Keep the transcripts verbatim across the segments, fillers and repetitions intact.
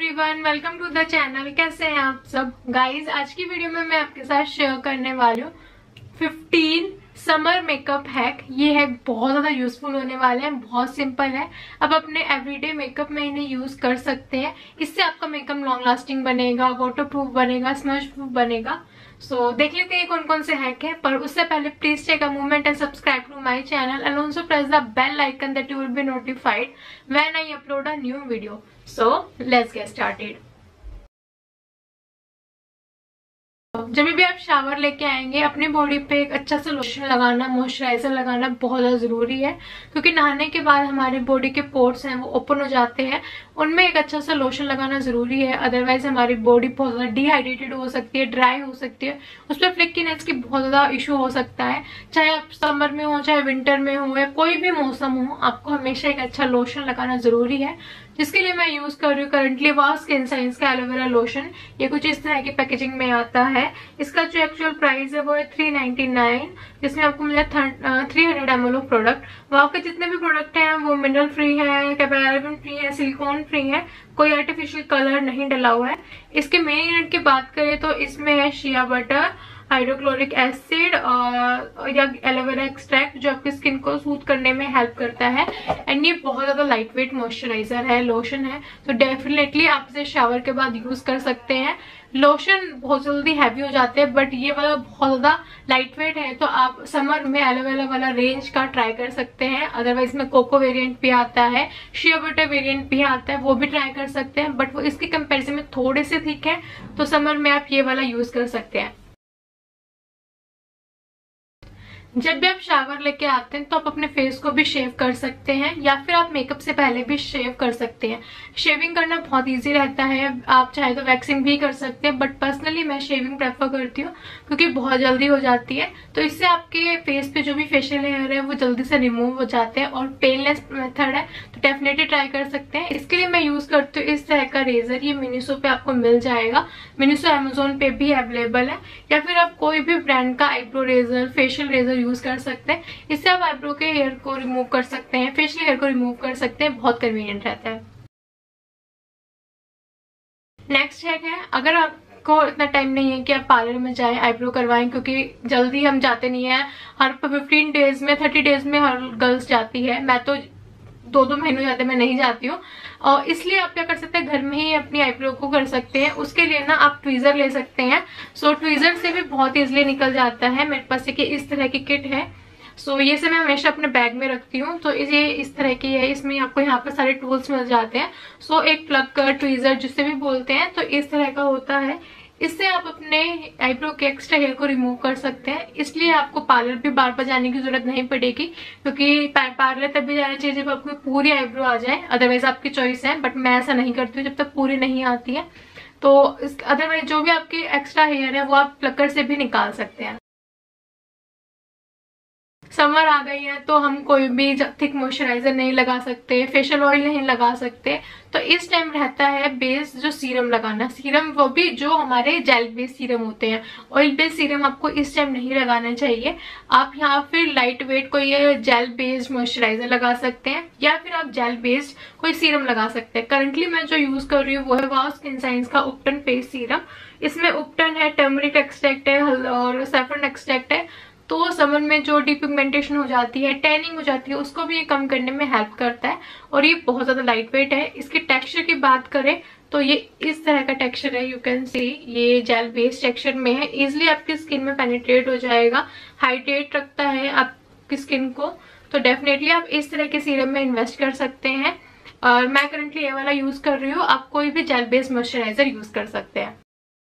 Everyone, welcome to the channel. कैसे हैं आप सब गाइज? आज की वीडियो में मैं आपके साथ शेयर करने वाली हूँ फिफ्टीन समर मेकअप हैक। ये हैक बहुत ज्यादा यूजफुल होने वाले हैं, बहुत सिंपल है। अब अपने एवरीडे मेकअप में इन्हें यूज कर सकते हैं। इससे आपका मेकअप लॉन्ग लास्टिंग बनेगा, वाटर प्रूफ बनेगा, स्मज प्रूफ बनेगा। सो so, देख लेते हैं कौन कौन से हैक हैं, पर उससे पहले please take a moment and subscribe to my channel and also press the bell icon that you will be notified when I upload a new video. So let's get started. जब भी आप shower लेके आएंगे, अपनी body पे एक अच्छा सा लोशन लगाना, मॉइस्चराइजर लगाना बहुत ज्यादा जरूरी है, क्योंकि नहाने के बाद हमारे बॉडी के पोर्स हैं वो ओपन हो जाते हैं। उनमें एक अच्छा सा लोशन लगाना जरूरी है, अदरवाइज हमारी बॉडी बहुत ज्यादा डिहाइड्रेटेड हो सकती है, ड्राई हो सकती है, उस पर फ्लेकीनेस की बहुत ज्यादा इशू हो सकता है। चाहे आप समर में हो, चाहे विंटर में हो, या कोई भी मौसम हो, आपको हमेशा एक अच्छा लोशन लगाना जरूरी है। जिसके लिए मैं यूज कर रही हूँ करंटली वाव स्किन साइंस का एलोवेरा लोशन। ये कुछ इस तरह की पैकेजिंग में आता है। इसका जो एक्चुअल प्राइस है वो है थ्री नाइनटी नाइन, जिसमें आपको मिला three hundred M L of product. Wow के जितने भी प्रोडक्ट हैं वो मिनरल फ्री है, पैराबेन फ्री है, सिलिकॉन फ्री है, कोई आर्टिफिशियल कलर नहीं डला हुआ है। इसके मेन यूनिट की बात करें तो इसमें है शिया बटर, हाइड्रोक्लोरिक एसिड और या एलोवेरा एक्सट्रैक्ट, जो आपकी स्किन को सूथ करने में हेल्प करता है। एंड ये बहुत ज्यादा लाइट वेट मॉइस्चराइजर है, लोशन है, तो डेफिनेटली आप इसे शावर के बाद यूज कर सकते हैं। लोशन बहुत जल्दी हैवी हो जाते हैं, बट ये वाला बहुत ज्यादा लाइट वेट है, तो आप समर में एलोवेरा वाला रेंज का ट्राई कर सकते हैं। अदरवाइज में कोको वेरिएंट भी आता है, शिया बटर वेरिएंट भी आता है, वो भी ट्राई कर सकते हैं, बट वो इसके कंपेरिजन में थोड़े से ठीक है, तो समर में आप ये वाला यूज कर सकते हैं। जब भी आप शावर लेके आते हैं तो आप अपने फेस को भी शेव कर सकते हैं, या फिर आप मेकअप से पहले भी शेव कर सकते हैं। शेविंग करना बहुत इजी रहता है, आप चाहे तो वैक्सिंग भी कर सकते हैं, बट पर्सनली मैं शेविंग प्रेफर करती हूँ क्योंकि बहुत जल्दी हो जाती है। तो इससे आपके फेस पे जो भी फेशियल हेयर है वो जल्दी से रिमूव हो जाते हैं, और पेनलेस मेथड है, तो डेफिनेटली ट्राई कर सकते हैं। इसके लिए मैं यूज करती हूँ इस तरह का रेजर। ये मिनीसो पे आपको मिल जाएगा, मिनीसो अमेजोन पे भी अवेलेबल है, या फिर आप कोई भी ब्रांड का eyebrow razor, facial razor use कर सकते हैं। इससे आप आईब्रो के हेयर को रिमूव कर सकते हैं, फेशियल हेयर को रिमूव कर सकते हैं, बहुत कन्वीनियंट रहता है। नेक्स्ट हैक है, अगर आपको इतना टाइम नहीं है कि आप पार्लर में जाएं आईब्रो करवाएं, क्योंकि जल्दी हम जाते नहीं है, हर फिफ्टीन डेज में, थर्टी डेज में हर गर्ल्स जाती है, मैं तो दो दो महीनों जाते मैं नहीं जाती हूँ, और इसलिए आप क्या कर सकते हैं, घर में ही अपनी आईब्रो को कर सकते हैं। उसके लिए ना आप ट्वीजर ले सकते हैं। सो ट्वीजर से भी बहुत इजीली निकल जाता है। मेरे पास एक इस तरह की किट है, सो ये से मैं हमेशा अपने बैग में रखती हूँ। तो ये इस तरह की है, इसमें आपको यहाँ पर सारे टूल्स मिल जाते हैं। सो एक प्लग कर, ट्वीजर जिससे भी बोलते हैं, तो इस तरह का होता है। इससे आप अपने आईब्रो के एक्स्ट्रा हेयर को रिमूव कर सकते हैं। इसलिए आपको पार्लर भी बार बार जाने की जरूरत नहीं पड़ेगी, क्योंकि पार्लर तब भी जाना चाहिए जब आपको पूरी आईब्रो आ जाए, अदरवाइज आपकी चॉइस है, बट मैं ऐसा नहीं करती हूँ जब तक पूरी नहीं आती है। तो अदरवाइज जो भी आपके एक्स्ट्रा हेयर है वो आप प्लकर से भी निकाल सकते हैं। समर आ गई है तो हम कोई भी थिक मॉइस्चराइजर नहीं लगा सकते, फेशियल ऑयल नहीं लगा सकते, तो इस टाइम रहता है बेस जो सीरम लगाना। सीरम वो भी जो हमारे जेल बेस्ड सीरम होते हैं, ऑयल बेस्ड सीरम आपको इस टाइम नहीं लगाना चाहिए। आप यहाँ फिर लाइट वेट कोई जेल बेस्ड मॉइस्चराइजर लगा सकते हैं, या फिर आप जेल बेस्ड कोई सीरम लगा सकते हैं। करंटली मैं जो यूज कर रही हूँ वो है वाव स्किन साइंस का उपटन फेस सीरम। इसमें उपटन है, टर्मरिक एक्सट्रैक्ट है और सैफरन एक्सट्रैक्ट है। तो समर में जो डिपिगमेंटेशन हो जाती है, टैनिंग हो जाती है, उसको भी ये कम करने में हेल्प करता है, और ये बहुत ज्यादा लाइट वेट है। इसके टेक्सचर की बात करें तो ये इस तरह का टेक्सचर है, यू कैन सी, ये जेल बेस्ड टेक्सचर में है, इजिली आपकी स्किन में पेनिट्रेट हो जाएगा, हाइड्रेट रखता है आपकी स्किन को। तो डेफिनेटली आप इस तरह के सीरम में इन्वेस्ट कर सकते हैं, और मैं करंटली ये वाला यूज कर रही हूँ। आप कोई भी जेल बेस्ड मॉइस्चराइजर यूज कर सकते हैं।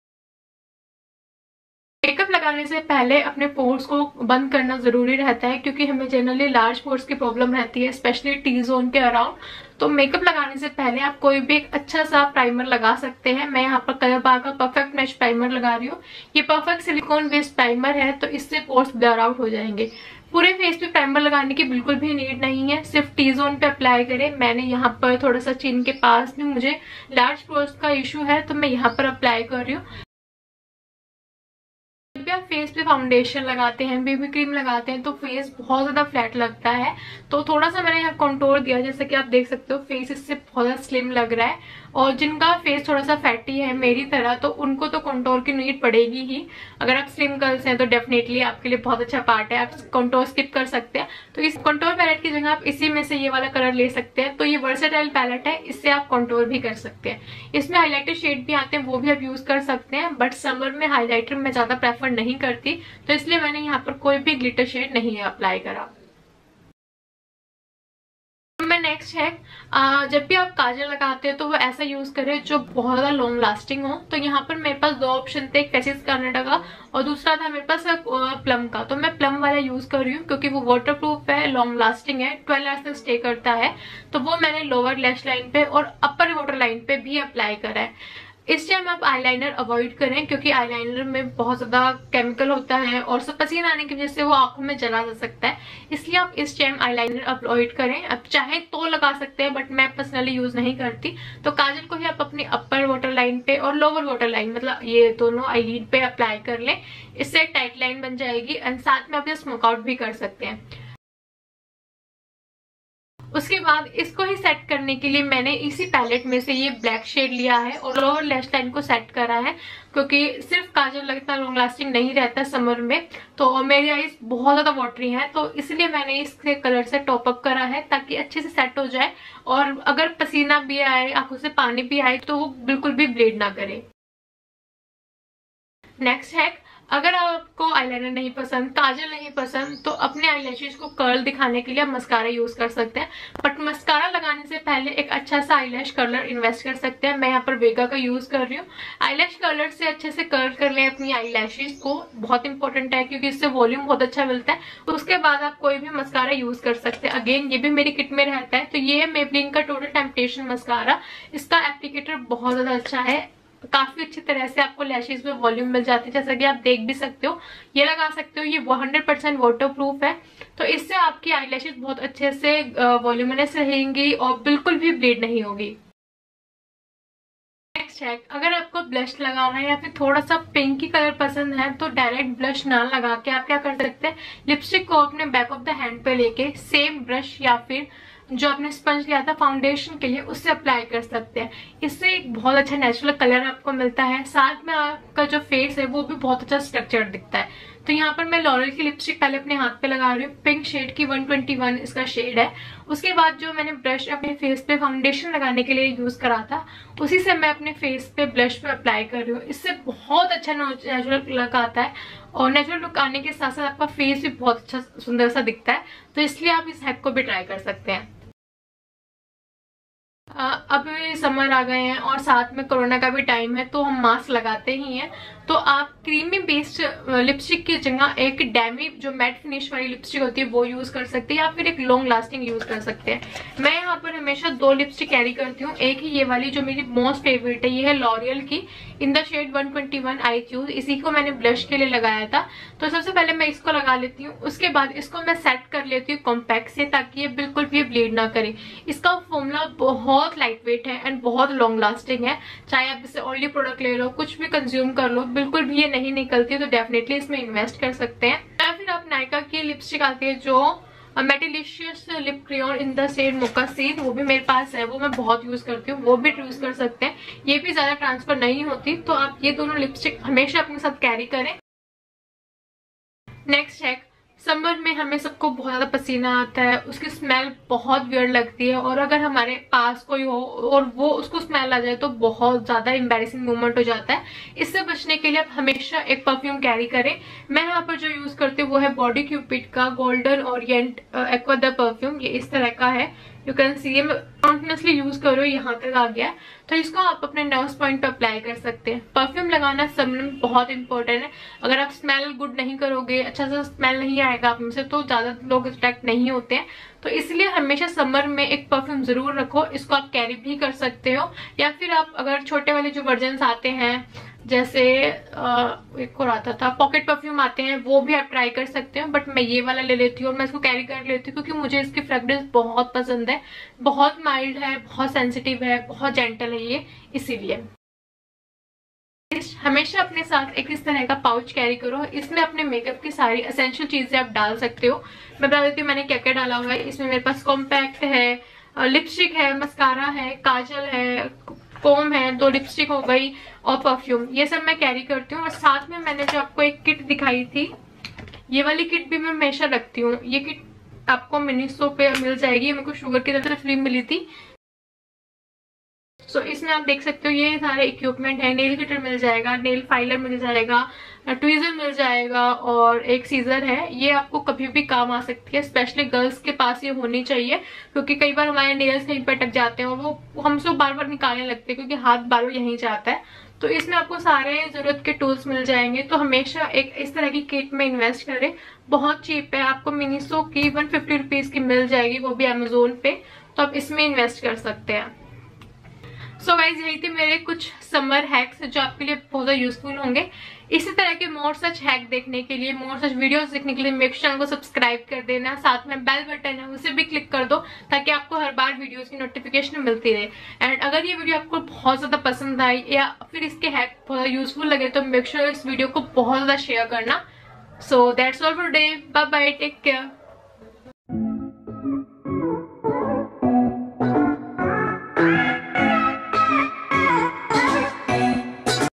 मेकअप लगाने से पहले अपने पोर्स को बंद करना जरूरी रहता है, क्योंकि हमें जनरली लार्ज पोर्स की प्रॉब्लम रहती है, स्पेशली टी जोन के अराउंड। तो मेकअप लगाने से पहले आप कोई भी एक अच्छा सा प्राइमर लगा सकते हैं। मैं यहाँ पर कलर बार का परफेक्ट मैच प्राइमर लगा रही हूँ। ये परफेक्ट सिलिकॉन बेस्ड प्राइमर है, तो इससे पोर्स ब्लर आउट हो जाएंगे। पूरे फेस पे प्राइमर लगाने की बिल्कुल भी नीड नहीं है, सिर्फ टी जोन पे अप्लाई करें। मैंने यहाँ पर थोड़ा सा चिन के पास में मुझे लार्ज पोर्स का इशू है, तो मैं यहाँ पर अप्लाई कर रही हूँ। भी आप फेस पे फाउंडेशन लगाते हैं, बेबी क्रीम लगाते हैं, तो फेस बहुत ज्यादा फ्लैट लगता है। तो थोड़ा सा मैंने यहाँ कंटूर दिया, जैसे कि आप देख सकते हो फेस इससे बहुत ज्यादा स्लिम लग रहा है। और जिनका फेस थोड़ा सा फैटी है मेरी तरह, तो उनको तो कंटूर की नीड पड़ेगी ही। अगर आप स्लिम गर्ल्स हैं तो डेफिनेटली आपके लिए बहुत अच्छा पार्ट है, आप कंटूर स्किप कर सकते हैं। तो इस कंटूर पैलेट की जगह आप इसी में से ये वाला कलर ले सकते हैं। तो ये वर्सेटाइल पैलेट है, इससे आप कंटूर भी कर सकते हैं। इसमें हाईलाइटर शेड भी आते हैं, वो भी आप यूज कर सकते हैं, बट समर में हाईलाइटर मैं ज्यादा प्रेफर नहीं करती, तो इसलिए मैंने यहाँ पर कोई भी ग्लिटर शेड नहीं अप्लाई करा। नेक्स्ट है, आ, जब भी आप काजल लगाते हैं तो वो ऐसा यूज करें जो बहुत ज्यादा लॉन्ग लास्टिंग हो। तो यहाँ पर मेरे पास दो ऑप्शन थे, एक फेसिस कनाडा का और दूसरा था मेरे पास प्लम का। तो मैं प्लम वाला यूज कर रही हूँ क्योंकि वो वाटर प्रूफ है, लॉन्ग लास्टिंग है, ट्वेल्व आवर्स तक स्टे करता है। तो वो मैंने लोअर लैश लाइन पे और अपर वाटर लाइन पे भी अप्लाई करा है। इस टाइम आप आईलाइनर अवॉइड करें क्योंकि आईलाइनर में बहुत ज्यादा केमिकल होता है और सब पसीना आने की वजह से वो आंखों में जला जा सकता है, इसलिए आप इस टाइम आईलाइनर अवॉइड करें। आप चाहे तो लगा सकते हैं, बट मैं पर्सनली यूज नहीं करती। तो काजल को ही आप अपनी अपर वाटर लाइन पे और लोअर वाटर लाइन, मतलब ये दोनों आईलिड पे अप्लाई कर लें, इससे एक टाइट लाइन बन जाएगी एंड साथ में आप ये स्मोक आउट भी कर सकते हैं। उसके बाद इसको ही सेट करने के लिए मैंने इसी पैलेट में से ये ब्लैक शेड लिया है और लोअर लैश लाइन को सेट करा है, क्योंकि सिर्फ काजल लगता लॉन्ग लास्टिंग नहीं रहता समर में। तो मेरी आईज बहुत ज्यादा वाटरी है, तो इसलिए मैंने इसके कलर से टॉप अप करा है ताकि अच्छे से सेट हो जाए और अगर पसीना भी आए, आंखों से पानी भी आए, तो वो बिल्कुल भी ब्लीड ना करे। नेक्स्ट है, अगर आपको आईलाइनर नहीं पसंद, काजल नहीं पसंद, तो अपने आईलैशेस को कर्ल दिखाने के लिए आप मस्कारा यूज कर सकते हैं। बट मस्कारा लगाने से पहले एक अच्छा सा आईलैश कर्लर इन्वेस्ट कर सकते हैं। मैं यहाँ पर वेगा का यूज कर रही हूँ। आईलैश कर्लर से अच्छे से कर्ल कर लें अपनी आईलैशेस को, बहुत इंपॉर्टेंट है क्योंकि इससे वॉल्यूम बहुत अच्छा मिलता है। तो उसके बाद आप कोई भी मस्कारा यूज कर सकते हैं। अगेन ये भी मेरी किट में रहता है। तो ये है मेबलिन का टोटल टेम्पटेशन मस्कारा। इसका एप्लीकेटर बहुत ज्यादा अच्छा है, काफी अच्छी तरह से आपको लैशेस में वॉल्यूम मिल जाती है, जैसा कि आप देख भी सकते हो। ये लगा सकते हो, ये हंड्रेड परसेंट वाटर प्रूफ है। तो इससे आपकी आईलैशेस बहुत अच्छे से वॉल्यूमिनस रहेंगी और बिल्कुल भी ब्लीड नहीं होगी। नेक्स्ट है, अगर आपको ब्लश लगाना है या फिर थोड़ा सा पिंकी कलर पसंद है तो डायरेक्ट ब्लश ना लगा के आप क्या कर सकते हैं, लिपस्टिक को अपने बैक ऑफ द हैंड पे लेके सेम ब्रश या फिर जो आपने स्पंज लिया था फाउंडेशन के लिए उससे अप्लाई कर सकते हैं। इससे एक बहुत अच्छा नेचुरल कलर आपको मिलता है, साथ में आपका जो फेस है वो भी बहुत अच्छा स्ट्रक्चर दिखता है। तो यहाँ पर मैं लॉरियल की लिपस्टिक पहले अपने हाथ पे लगा रही हूँ, पिंक शेड की वन ट्वेंटी वन इसका शेड है। उसके बाद जो मैंने ब्रश अपने फेस पे फाउंडेशन लगाने के लिए यूज करा था, उसी से मैं अपने फेस पे ब्लश पे अप्लाई कर रही हूँ। इससे बहुत अच्छा नेचुरल लुक आता है और नेचुरल लुक आने के साथ साथ आपका फेस भी बहुत अच्छा सुंदर सा दिखता है। तो इसलिए आप इस हैक को भी ट्राई कर सकते हैं। अब समर आ गए हैं और साथ में कोरोना का भी टाइम है, तो हम मास्क लगाते ही हैं। तो आप क्रीमी बेस्ड लिपस्टिक की जगह एक डेमी जो मैट फिनिश वाली लिपस्टिक होती है वो यूज कर सकते हैं, या फिर एक लॉन्ग लास्टिंग यूज कर सकते हैं। मैं यहाँ पर हमेशा दो लिपस्टिक कैरी करती हूँ। एक ही ये वाली जो मेरी मोस्ट फेवरेट है, ये है लॉरियल की in the shade one twenty one I choose. इसी को मैंने ब्लश के लिए लगाया था। तो सबसे पहले मैं इसको लगा लेती हूँ, उसके बाद इसको मैं सेट कर लेती हूँ कॉम्पैक्ट से, ताकि ये बिल्कुल भी ब्लीड ना करे। इसका फॉर्मूला बहुत लाइट वेट है एंड बहुत लॉन्ग लास्टिंग है। चाहे आप इससे ऑयली प्रोडक्ट ले लो, कुछ भी कंज्यूम कर लो, बिल्कुल भी ये नहीं निकलती। तो डेफिनेटली इसमें इन्वेस्ट कर सकते हैं। या फिर आप नायका की लिपस्टिक आती है जो mattelicious lip crayon in the shade mocha scene, वो भी मेरे पास है, वो मैं बहुत यूज करती हूँ, वो भी यूज कर सकते हैं। ये भी ज्यादा ट्रांसफर नहीं होती, तो आप ये दोनों लिपस्टिक हमेशा अपने साथ कैरी करें। नेक्स्ट है, समर में हमें सबको बहुत ज्यादा पसीना आता है, उसकी स्मेल बहुत वियर्ड लगती है, और अगर हमारे पास कोई हो और वो उसको स्मेल आ जाए तो बहुत ज्यादा एम्बैरेसिंग मोमेंट हो जाता है। इससे बचने के लिए आप हमेशा एक परफ्यूम कैरी करें। मैं यहाँ पर जो यूज करती हूँ वो है बॉडी क्यूपिड का golden orient aqua de perfume. ये इस तरह का है, यू कैन सी। ये मैं कॉन्टिन्यूसली यूज करो, यहाँ तक आ गया। तो इसको आप अपने नोज पॉइंट पे अप्लाई कर सकते हैं। परफ्यूम लगाना समर में बहुत इंपॉर्टेंट है। अगर आप स्मेल गुड नहीं करोगे, अच्छा सा स्मेल नहीं आएगा आप में से, तो ज्यादा लोग अट्रैक्ट नहीं होते हैं। तो इसलिए हमेशा समर में एक परफ्यूम जरूर रखो। इसको आप कैरी भी कर सकते हो, या फिर आप अगर छोटे वाले जो वर्जन आते हैं, जैसे आ, एक और आता था पॉकेट परफ्यूम आते हैं, वो भी आप ट्राई कर सकते हो। बट मैं ये वाला ले लेती हूँ और मैं इसको कैरी कर लेती हूँ क्योंकि मुझे इसकी फ्रेग्रेंस बहुत पसंद है। बहुत माइल्ड है, बहुत सेंसिटिव है, बहुत जेंटल है ये, इसीलिए। हमेशा अपने साथ एक इस तरह का पाउच कैरी करो। इसमें अपने मेकअप की सारी एसेंशियल चीजें आप डाल सकते हो। मैं बता देती हूँ मैंने क्या क्या डाला हुआ है। इसमें मेरे पास कॉम्पैक्ट है, लिपस्टिक है, मस्कारा है, काजल है, कोम है, दो लिपस्टिक हो गई और परफ्यूम, ये सब मैं कैरी करती हूँ। और साथ में मैंने जो आपको एक किट दिखाई थी, ये वाली किट भी मैं हमेशा रखती हूँ। ये किट आपको मिनीसो पे मिल जाएगी, मेरे को शुगर की तरफ से फ्री मिली थी। सो so, इसमें आप देख सकते हो ये सारे इक्विपमेंट है। नेल कटर मिल जाएगा, नेल फाइलर मिल जाएगा, ट्वीजर मिल जाएगा और एक सीजर है। ये आपको कभी भी काम आ सकती है, स्पेशली गर्ल्स के पास ये होनी चाहिए, क्योंकि कई बार हमारे नेल्स कहीं पर अटक जाते हैं और वो हमसे बार बार निकालने लगते हैं क्योंकि हाथ बार बार यहीं जाता है। तो इसमें आपको सारे जरूरत के टूल्स मिल जाएंगे। तो हमेशा एक इस तरह की किट में इन्वेस्ट करें, बहुत चीप है, आपको मिनीसो की वन फिफ्टी रुपीज की मिल जाएगी, वो भी अमेजोन पे। तो आप इसमें इन्वेस्ट कर सकते हैं। सो गाइज यही थे मेरे कुछ समर हैक्स जो आपके लिए बहुत ज्यादा यूजफुल होंगे। इसी तरह के मोर सच हैक देखने के लिए, मोर सच वीडियोस देखने के लिए मेरे चैनल को सब्सक्राइब कर देना। साथ में बेल बटन है उसे भी क्लिक कर दो ताकि आपको हर बार वीडियोस की नोटिफिकेशन मिलती रहे। एंड अगर ये वीडियो आपको बहुत ज्यादा पसंद आई या फिर इसके हैक बहुत ज्यादा यूजफुल लगे तो मेक श्योर इस वीडियो को बहुत ज्यादा शेयर करना। So that's all for today, bye bye, take care.